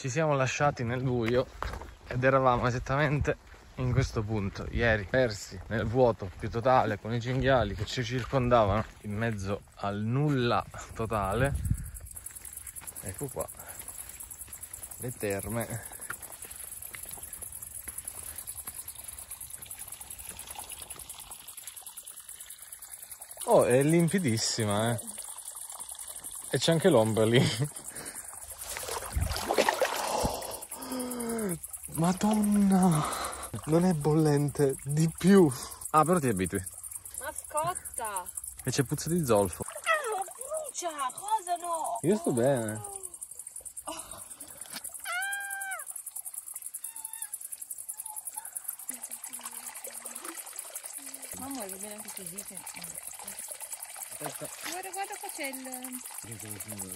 Ci siamo lasciati nel buio ed eravamo esattamente in questo punto ieri, persi nel vuoto più totale con i cinghiali che ci circondavano in mezzo al nulla totale. Ecco qua le terme. Oh, è limpidissima, e c'è anche l'ombra lì. Madonna, non è bollente, di più. Ah, però ti abitui. Ma scotta! E c'è puzza di zolfo. Ah, brucia! Cosa no? Io sto bene. Mamma, va bene anche così. Aspetta. Guarda qua c'è il...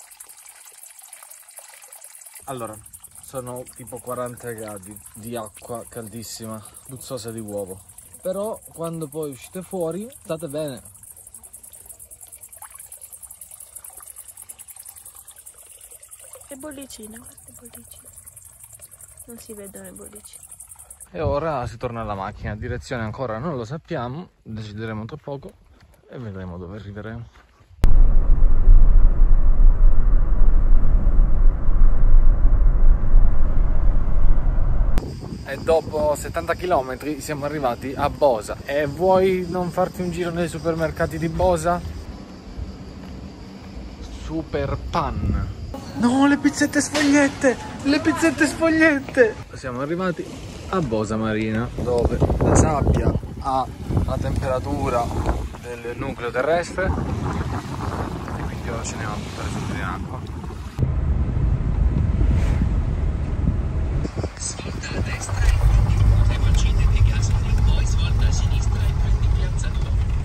Allora, sono tipo 40 gradi di acqua caldissima, puzzosa di uovo. Però quando poi uscite fuori, state bene. È bollicina, guarda, è bollicina. Non si vedono le bollicine. E ora si torna alla macchina, direzione ancora non lo sappiamo, decideremo tra poco e vedremo dove arriveremo. E dopo 70 km siamo arrivati a Bosa. E vuoi non farti un giro nei supermercati di Bosa? Super Pan. No, le pizzette sfogliette! Le pizzette sfogliette! Siamo arrivati a Bosa Marina, dove la sabbia ha la temperatura del nucleo terrestre e quindi ora ce ne va a buttare subito in acqua. Svolta a destra e devo accendere il gas, poi svolta a sinistra e prendi piazza 2.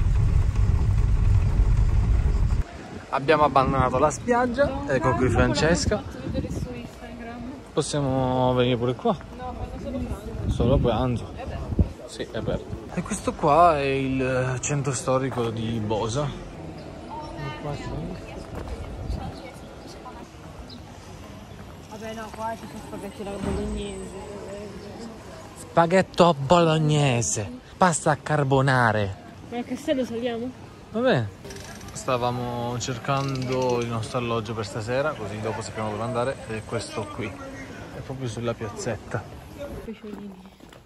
Abbiamo abbandonato la spiaggia, ecco qui Francesca. Possiamo venire pure qua. No, fanno solo pranzo. Solo pranzo. È aperto. Sì, è aperto. E questo qua è il centro storico di Bosa. Vabbè no, qua ci sono spaghetti alla bolognese. Spaghetto bolognese, pasta a carbonare. Ma al castello saliamo? Vabbè. Stavamo cercando il nostro alloggio per stasera, così dopo sappiamo dove andare, ed è questo qui. È proprio sulla piazzetta. Pesciolini.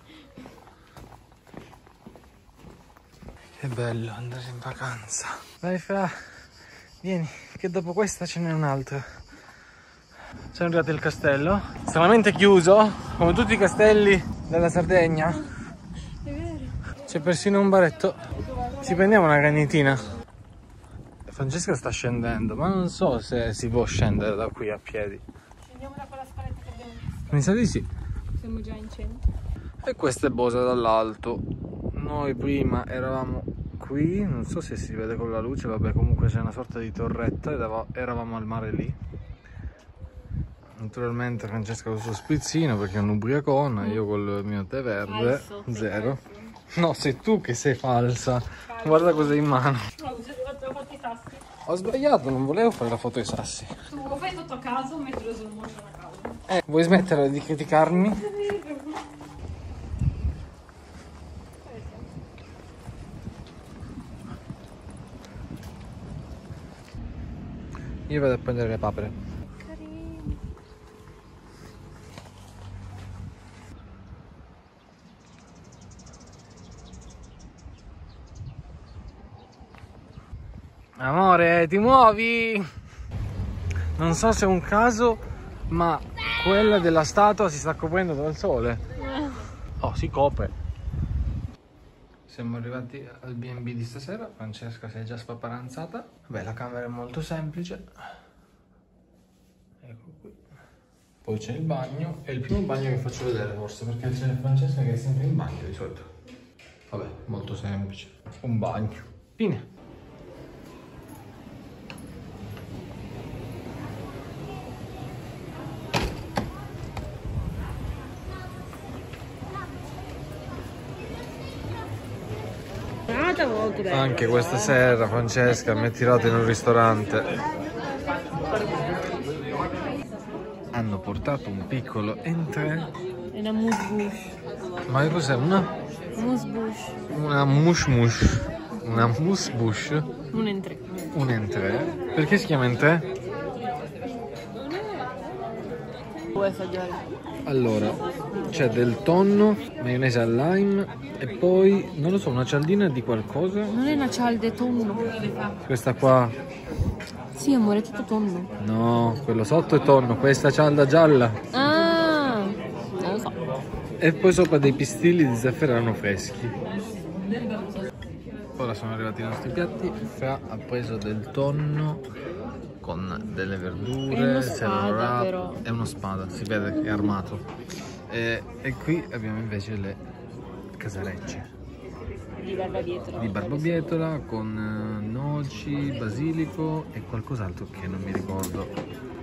Che bello andare in vacanza. Dai Fra, vieni, che dopo questa ce n'è un'altra. Siamo arrivati al castello, stranamente chiuso, come tutti i castelli della Sardegna. È vero. C'è persino un baretto. Ci prendiamo una cagnitina. Francesca sta scendendo, ma non so se si può scendere da qui a piedi. Scendiamo da quella scaletta che abbiamo visto. Mi sa di sì. Siamo già in centro. E questa è Bosa dall'alto. Noi prima eravamo qui, non so se si vede con la luce, vabbè, comunque c'è una sorta di torretta ed eravamo al mare lì. Naturalmente Francesca con il suo sprizzino perché è un'ubriacona, io col mio tè verde, Falso, zero. No, sei tu che sei falsa. Guarda cosa hai in mano. No, ho fatto i sassi. Ho sbagliato, non volevo fare la foto ai sassi. Tu lo fai tutto a caso, mettilo sul motion a caso. Vuoi smettere di criticarmi? Io vado a prendere le papere. Carini. Amore, ti muovi? Non so se è un caso, ma quella della statua si sta coprendo dal sole. Oh, si copre. Siamo arrivati al B&B di stasera. Francesca si è già spaparanzata. Beh, la camera è molto semplice. Ecco qui. Poi c'è il bagno. È il primo bagno che faccio vedere forse, perché c'è Francesca che è sempre in bagno di solito. Vabbè, molto semplice. Un bagno. Fine. Anche questa sera Francesca mi ha tirato in un ristorante. hanno portato un piccolo entrée. È una mousse-bouche. Ma che cos'è? Mousse-bouche. Una mouche-mouche. Una mousse-bouche. Un entrée. Un entrée. Perché si chiama entrée? Vuoi assaggiare? Allora, c'è del tonno, maionese al lime e poi, non lo so, una cialdina di qualcosa. Non è una cialda, è tonno. Questa qua, Sì, amore, è tutto tonno. no, quello sotto è tonno, questa cialda gialla. Ah, non lo so. E poi sopra dei pistilli di zafferano freschi. Ora sono arrivati i nostri piatti. Fra ha preso del tonno con delle verdure, È uno spada, celery wrap. però. È uno spada, si vede, è armato. E qui abbiamo invece le casarecce Di barbabietola. di barbabietola con noci, basilico e qualcos'altro che non mi ricordo.